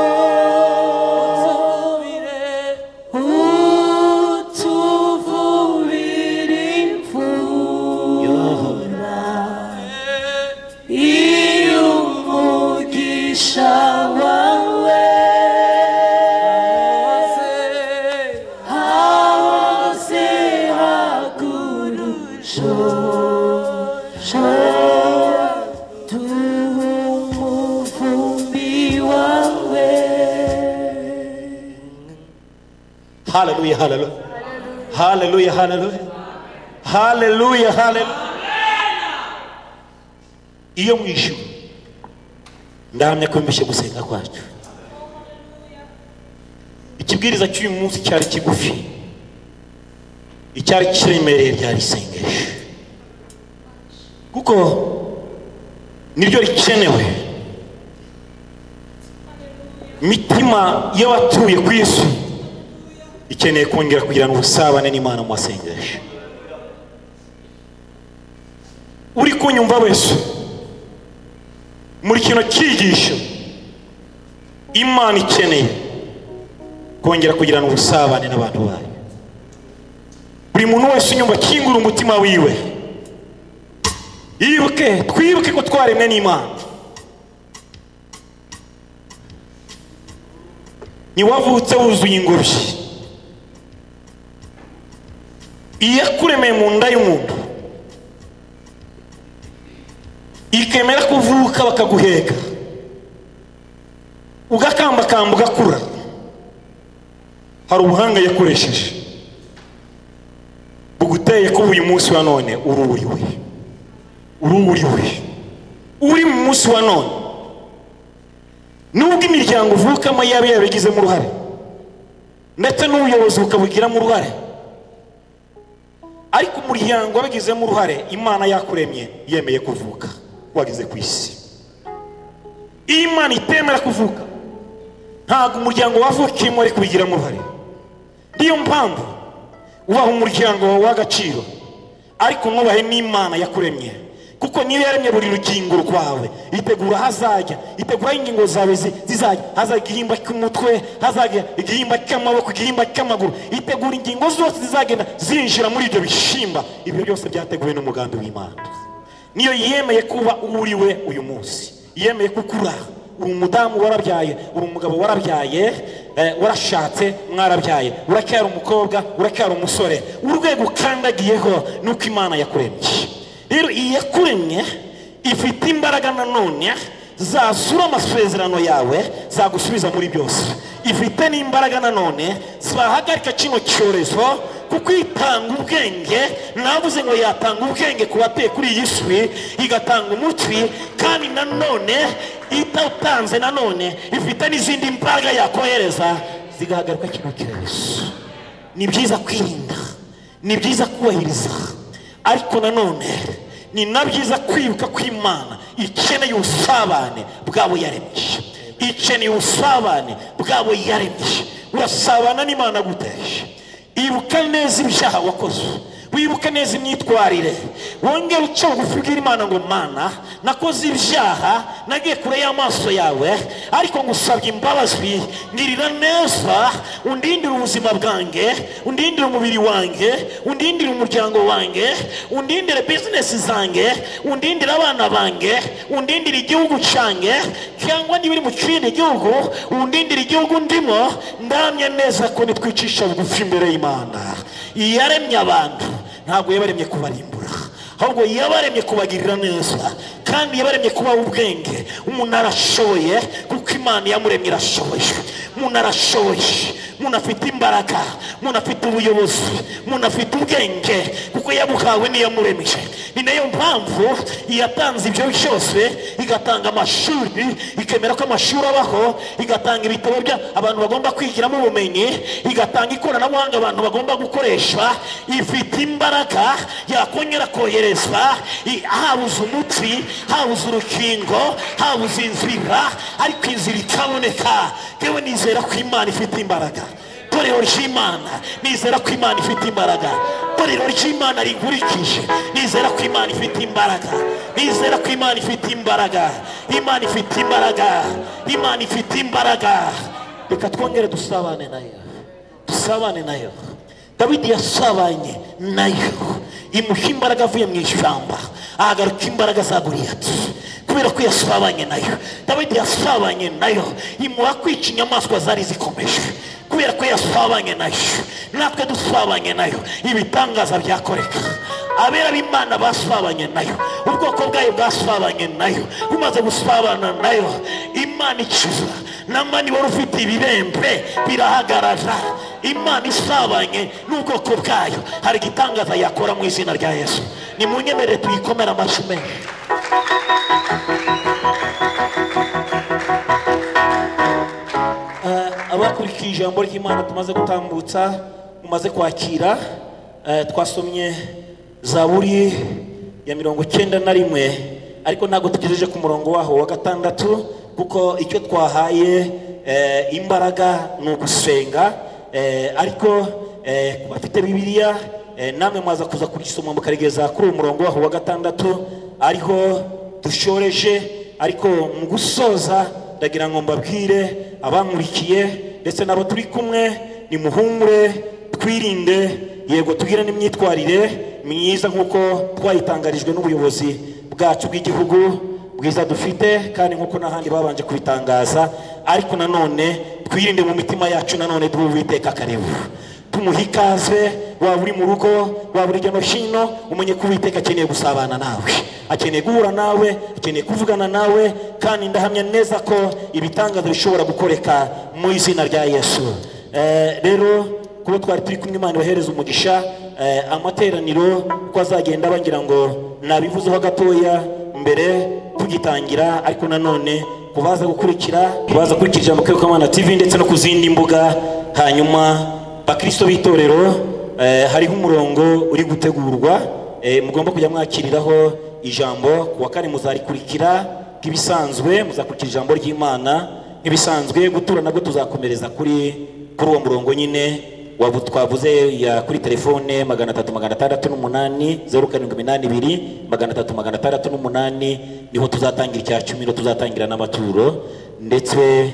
utuvubira imvura, iyo umugisha wawe hahoze hagurusho umuvumbi wawe. Hallelujah, hallelujah. Hallelujah, hallelujah. Hallelujah, hallelujah. Iyo mwishu ndahamya ko mbishe gusenga kwacu. Ikibwiriza cy'uyu munsi cyari kigufi, icyari kiremereye ryari isengesho, kuko niryo rikenewe. Mitima y'abatuye ku isi ikeneye kongera kugirana ubusabane n'Imana mu masengesho. Uri kunyumva wese muri kino cyigisho, Imana ikeneye kongera kugirana ubusabane n'abantu bayo. Buri muntu wese unyumva kingura umutima wiwe, yibuke, twibuke ko twaremwe n'Imana. Niwavutse wuzuye ingobyi, iyakuremeye mu nda y'umuntu ikemera kuvuka bakaguheka ugakambakamba ugakura, hari ubuhanga yakoresheje buguteye ko uyu munsi wa none ururiwe ururiwe uri mu munsi wa none. Nubwo imiryango uvukamo yaba yabigizemo uruhare ndetse n'ubuyobozi bukabugiramo uruhare, ariko umuryango wabigizemo uruhare, Imana yakuremye yemeye kuvuka wageze ku isi. Imana itemera kuvuka, ntabwo umuryango wavukiyemo ari kubigiramo uruhare. Niyo mpamvu ubaha umuryango wawe w'agaciro, ariko nubahe n'Imana yakuremye, kuko niyo yaremye buri rugingo rwawe. Itegura hazajya, itegura ingingo zawe zizajya, hazajya igihimba cy'umutwe, hazajya igihimba cy'amaboko, igihimba cy'amaguru, itegura ingingo zose zizagenda zinjira muri ibyo bishimba. Ibyo byose byateguwe n'umugambi w'Imana. Niyo yemeye kuba uriwe uyu munsi, yemeye kukura. Uri umudamu warabyaye, uri umugabo warabyaye, warashatse mwarabyaye, uracyari umukobwa, uracyari umusore, urwego ukandagiyeho nuko Imana yakuremye. Rero iyakuremye ifite imbaraga nanone zazura amasezerano yawe, zagusubiza muri byose. Ifite n'imbaraga nanone zahagarika kino cyorezo, kuko itanga ubwenge. Navuze ngo yatanga ubwenge ku batuye kuri iyi si, igatanga umutwe, kandi nanone itatanze nanone ifite n'izindi mbaraga yakohereza zigahagarika kino cyorezo. Ni byiza kwirinda, ni byiza kubahiriza, ariko nanone ni nabyiza kwibuka ko Imana ikeneye ubusabane bwabo yaremye, ikeneye ubusabane bwabo yaremye. Urasabana n'Imana gute? Ibuka neza ibyaha wakoze, wibuke neza imyitwarire, wongere uce bugufi ubwira Imana ngo Mana, nakoze ibyaha, nagiye kure y'amaso yawe, ariko ngusabye imbabazi, ngirira neza, undindire ubuzima bwanjye, undindire umubiri wanjye, undindire umuryango wanjye, undindire business zanjye, undindire abana banjye, undindire igihugu cyanjye, cyangwa niba uri mu kindi gihugu undindire igihugu ndimo. Ndamye neza ko nitwicisha bugufi imbere y'Imana. Yaremye abantu, ntabwo yabaremye kubarimbura, ahubwo yabaremye kubagirira neza, kandi yabaremye kuba ubwenge. Umuntu arashoboye kuko Imana yamuremye irashoboye. Umuntu arashoboye, umuntu afite imbaraga, umuntu afite afite ubuyobozi, umuntu afite ubwenge kuko yabuhawe n'iyamuremeje. Ni nayo mpamvu yatanze ibyo byose, igatanga amashuri, ikemera ko amashuri abaho, igatanga ibitabo bya abantu bagomba kwigiramo ubumenyi, igatanga ikoranabuhanga abantu bagomba gukoresha. Ifite imbaraga yakongera koherezwa habuze umutsi, habuze urukingo, habuze inzira, ariko inzira ikaboneka. Yewe nizera ko Imana ifite imbaraga. Torero ry'Imana nizera ko Imana ifite imbaraga. Torero ry'Imana rigurikije nizera ko Imana ifite imbaraga. Nizera ko Imana ifite imbaraga. Imana ifite imbaraga. Imana ifite imbaraga. Reka twongere dusabane nayo, dusabane nayo. Dawidi yasabanye nayo, imuha imbaraga avuye mu ishyamba, ahagaruka imbaraga za Goliyati kubera ko yasabanye nayo. Dawidi yasabanye nayo, imuha kwica inyamaswa zari zikomeje kubera ko yasabanye nayo. Natwe dusabanye nayo, ibitangaza byakoreka. Abera b'Imana basabanye nayo, ubwoko bwayo bwasabanye nayo. Umaze gusabana nayo, Imana ikiza. Namani wari ufite ibibembe birahagarara. Imana isabanye n'ubwoko bwayo, hari igitangaza yakora mu izina rya Yesu. Ni munyemerere tuyikomera amashyi menshi. Abakurikije ijambo ry'Imana tumaze gutambutsa, mumaze kwakira, twasomye Zaburi ya mirongo cyenda na rimwe, ariko ntabwo tugejeje ku murongo waho wa gatandatu, kuko icyo twahaye imbaraga ni ugusenga. Ariko bafite Bibiliya, namwe mwaza kuza kugisoma mukarigeza kuri uwo murongo waho wa gatandatu ariho dushoreje. Ariko mu gusoza ndagira ngo mbabwire abankurikiye ndetse nabo turi kumwe, ni muhumure, twirinde, yego tugire n'imyitwarire myiza nk'uko twayitangarijwe n'ubuyobozi bwacu bw'igihugu bwiza dufite, kandi nk'uko n'ahandi babanje kubitangaza. Ariko nanone twirinde mu mitima yacu, nanone duhe Uwiteka karibu, tumuhe ikaze. Waba uri mu rugo, waba uri hirya no hino, umenye ko Uwiteka akeneye gusabana nawe, akeneye guhura nawe, akeneye kuvugana nawe. Kandi ndahamya neza ko ibitangaza bishobora gukoreka mu izina rya Yesu. Rero kuba twari turi kumwe, Imana ibahereza umugisha. Amateraniro uko azagenda bagira ngo nabivuzeho gatoya mbere tugitangira, ariko nanone kubaza gukurikira kubaza gukurikira ijambo Iyobokamana T V ndetse no ku zindi mbuga. Hanyuma bakristo b'itorero, hariho umurongo uri gutegurwa, mugomba kujya mwakiriraho ijambo. Kuwa kane muzarikurikira nk'ibisanzwe, muzakurikira ijambo ry'Imana nk'ibisanzwe. Gutura nabwo tuzakomereza kuri kuri uwo murongo nyine waba twavuze ya kuri telefone magana atatu magana atandatu n'umunani zeru karindwi iminani ibiri magana atatu magana atandatu n'umunani. Niho tuzatangira icya cumi, no tuzatangira n'amaturo. Ndetse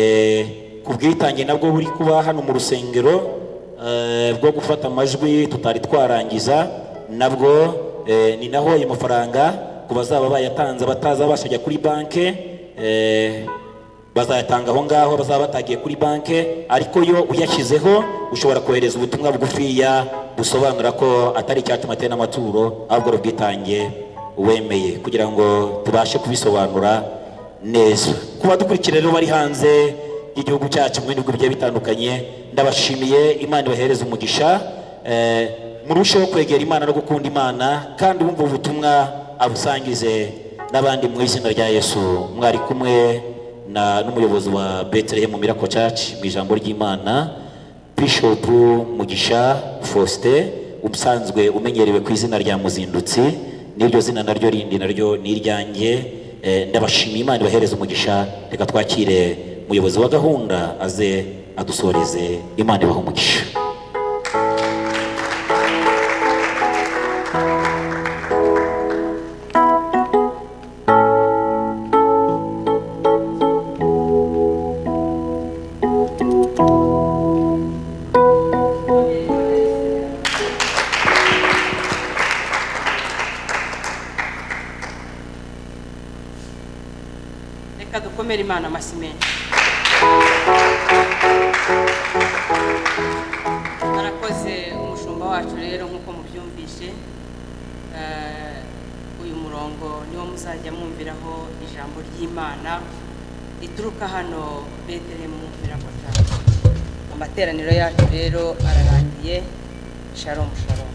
ku bwitange nabwo buri kuba hano mu rusengero bwo gufata amajwi tutari twarangiza, nabwo ni naho ayo mafaranga ku bazaba bayatanze bataza bashajya kuri banke, bazayatanga aho ngaho, bazaba batagiye kuri banke. Ariko yo uyashyizeho ushobora kohereza ubutumwa bugufiya busobanura ko atari icyatuma atera n'amaturo, ahubwo ubwitange wemeye, kugira ngo tubashe kubisobanura neza. Kuba dukurikira rero bari hanze y'igihugu cyacu mu bihugu bigiye bitandukanye, ndabashimiye. Imana ibahereza umugisha, murusheho kwegera Imana no gukunda Imana, kandi wumva ubutumwa abusangize n'abandi mu izina rya Yesu. Mwari kumwe na n'umuyobozi wa Bethlehem Miracle Church mu ijambo ry'Imana, Bishop Mugisha Faustin, umusanzwe umenyerewe ku izina rya Muzindutsi. N'iryo zina naryo rindi naryo ni iryanjye. Ndabashimiye, Imana ibahereza umugisha. Reka twakire umuyobozi wa gahunda aze adusoreze. Imana ibahe umugisha. Reka dukomere Imana amashyi menshi. Arakoze umushumba wacu rero, nk'uko mubyumvishe. Uyu murongo niwo muzajya mwumviraho ijambo ry'Imana rituruka hano Bethlehem Miracle Church. amateraniro yacu rero ararangiye. Shalom shalom.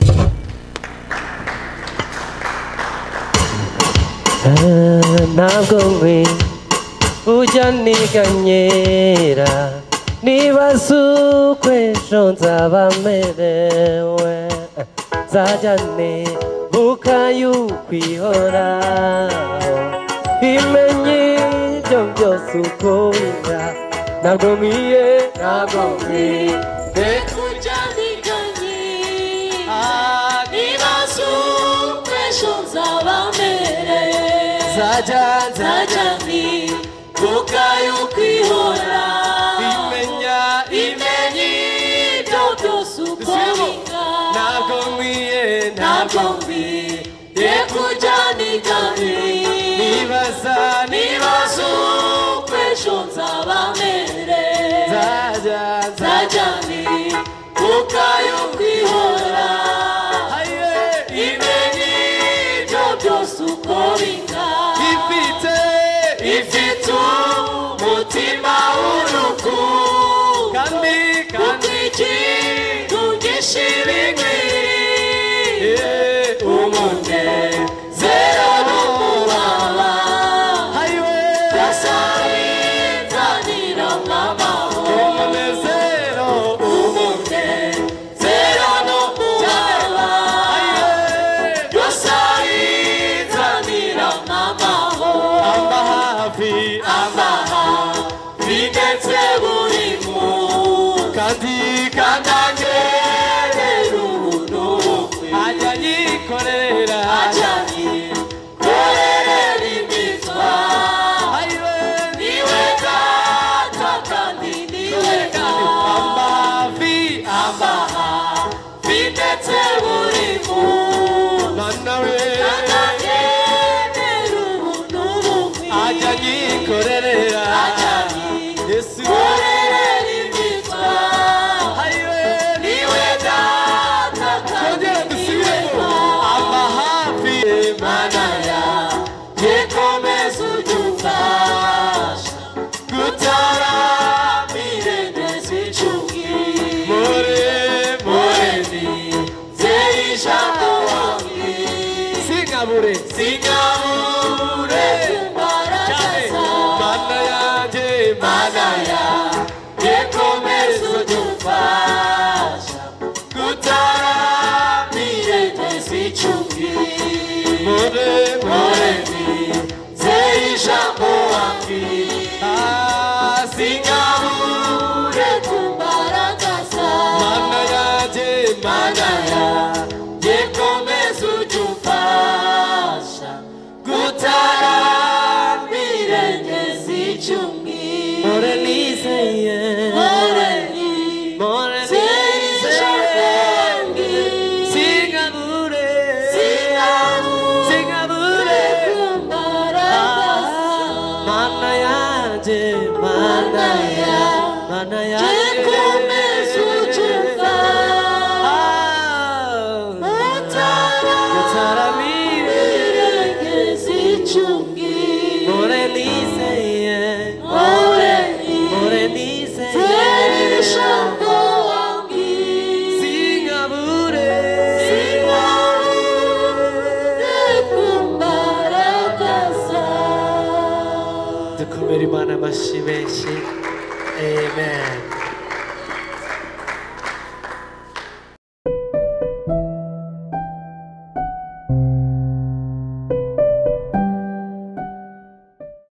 ntabwo nkwi ujya niganyera nibaza uko ejo nzaba merewe nzajya nibuka yuko ihoraho imenye ibyo byose uko wira ntabwo nkwiye ntabwo nkwiye kujya niganyera nibaza uko ejo nzaba merewe nzajya nzajya nibuka yuko ihoraho imenya imenye ibyo byose uko bingana ntabwo nkwiye ntabwo nkwiye kujya niganyera nibaza nibaza uko ejo nzaba merewe nzajya nzajya nibuka yuko ihoraho imenye ibyo byose uko bingana ifite ifite umutima w'urukundo kandi kandi ikintu gishibinkwiriye umunezero n'umubabaro byasabinzanira nk'amahoro umunezero umunezero n'umubabaro byasabinzanira nk'amahoro amba hafi amahafi ndetse buri munsi kandi kandi agerera ubuntu bukwe ajya yikorera ajya yikorera imitwaro niwe data kandi niwe amba hafi amahafi ndetse buri munsi mana we kandi agerera ubuntu bukwe ajya yikorera ajya yesu yikorera imitwaro niwe data kandi niwe amba hafi mana yanjye komeza ujye umfasha gutaramire neza icubwira more more nizeye ijambo wambwira singabure singabure ku mbaraga zawe mana yanjye mana yanjye komeza ujye umfasha gutaramire neza icubwira more more nizeye ijambo wambwira ah singabure ku mbaraga zawe mana yanjye mana yanjye komeza ujye umfasha gutaramire ngeze icyo umbwira more nizeye more more nizeye ijambo wambwira singabure singabure ku mbaraga zawe mana yanjye mana ya mana yanjye yanjye komeza ujye umfasha gutaramire ngeze icyo umbwira more nizeye more more nizeye nizeye ijambo wambwira singabure singabure ku mbaraga zawe dukomere imana amashyi menshi amen